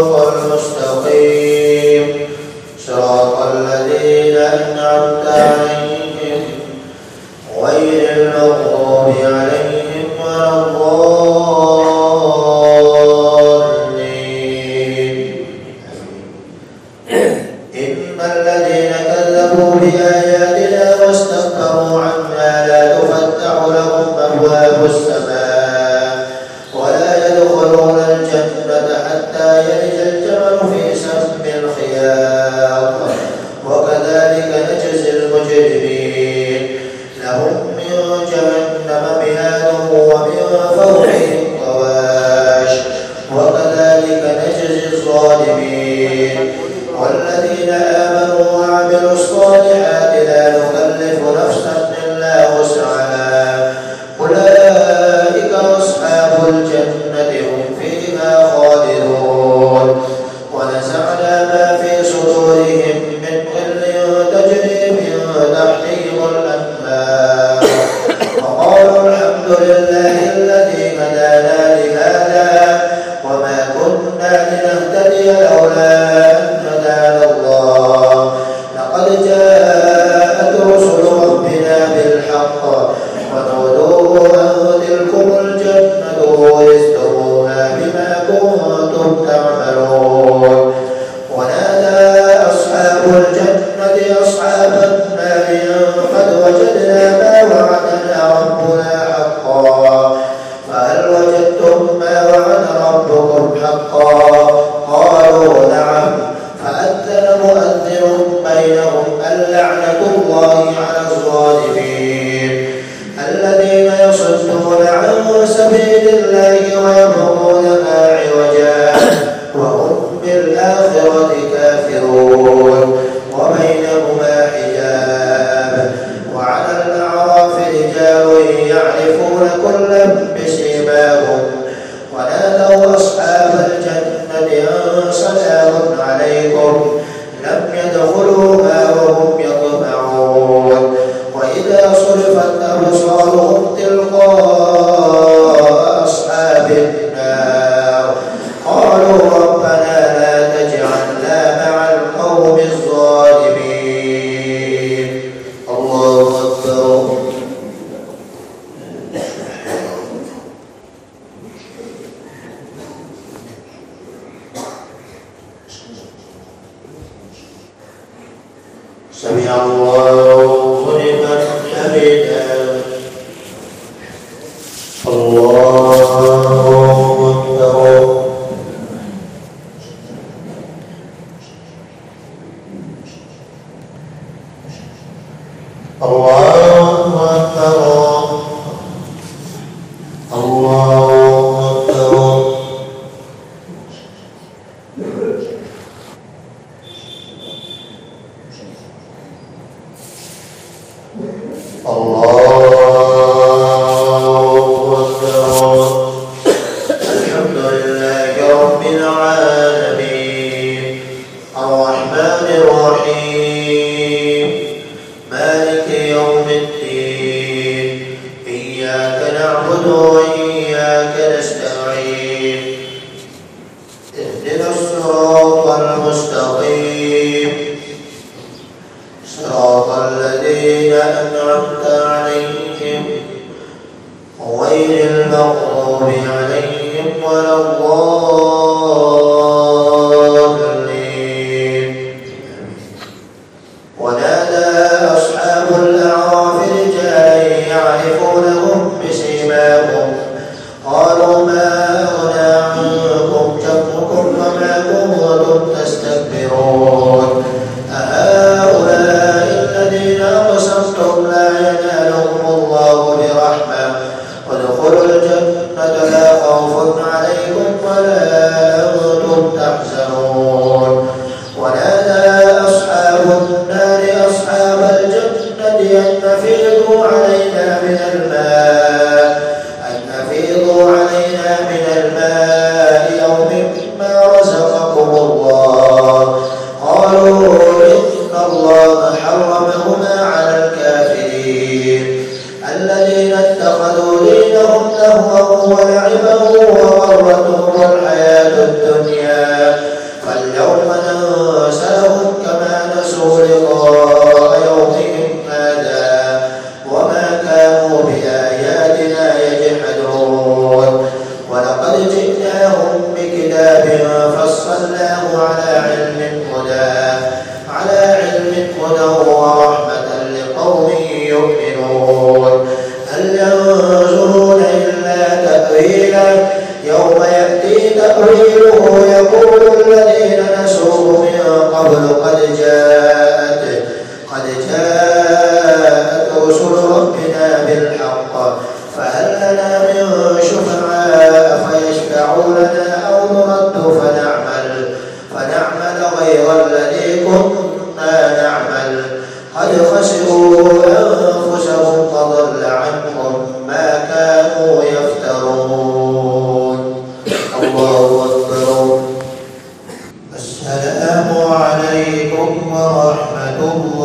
الصراط المستقيم صراط الذين أنعمت عليهم غير المغضوب عليهم ولا الضالين. إن الذين كذبوا بآياتنا واستكبروا عنها لا تفتح لهم أبواب السماء ولا يدخلون الجنة حتى يلج الجمل في سم الخياط وكذلك نجزي المجرمين. لهم من جهنم مهاد ومن فوقهم غواش وكذلك نجزي الظالمين. والذين آمنوا وعملوا الصالحات لا نكلف نفسا إلا وسعها أولئك أصحاب الجنة هم فيها خالدون. ونزعنا ما في صدورهم من غل تجري من تحتهم الأنهار وقالوا الحمد لله الذي هدانا لهذا وما كنا لنهتدي لولا أن هدانا الله لقد جاءت رسل ربنا بالحق ونودوا أن تلكم الجنة ورثتموها بما كنتم تعملون. ونادى أصحاب الجنة أصحاب النار قد وجدنا ما وعدنا ربنا حقا فهل وجدتم ما وعد ربكم حقا؟ قالوا نعم. فأذن مؤذن بينهم اللعنة الله على الظالمين الذين يصدون عن سبيل الله ويبغونها عوجا وهم بالآخرة كافرون وبينهما حجاب. وعلى الأعراف رجال يعرفون كلا بسيماهم ونادوا أصحاب الجنة أن سلام عليكم لم يدخلوها وهم يطمعون. وإذا صرفت أبصارهم تلقاء أصحاب النار قالوا ربنا لا تجعلنا مع القوم الظالمين. الله أكبر. سمع الله لمن حمده. الله أكبر. الله أكبر. الله أكبر. الحمد لله رب العالمين الرحمن الرحيم مالك يوم الدين إياك نعبد وإياك نستعين اهدنا الصراط المستقيم صراط الذين أنعمت عليهم غير المغضوب عليهم ولا الضالين. ونادى أصحاب الأعراف رجالا يعرفونهم بسيماهم قالوا ما أغنى عنكم جمعكم وما كنتم تستكبرون أهؤلاء الذين أقسمتم لا ينالهم الله برحمة وادخلوا الجنة لا خوف عليكم ولا أنتم تحزنون. ونادى أصحاب النار أصحاب الجنة أن أفيضوا علينا من الماء أو مما رزقكم الله قالوا إن الله حرمهما على الكافرين الذين اتخذوا دينهم لهوا ولعبا وغرتهم الحياة الدنيا أرسلناه على علم هدى ورحمة لقوم يؤمنون. هل ينظرون إلا تأويله يوم يأتي تأويله يقول الذين نسوه من قبل قد جاءت رسل ربنا بالحق فهل لنا من شفعاء فيشفعوا لنا أو نرد فنعمل غير الذي كنا نعمل قد خسروا أنفسهم فضل عنهم ما كانوا يفترون. الله أكبر. السلام عليكم ورحمة الله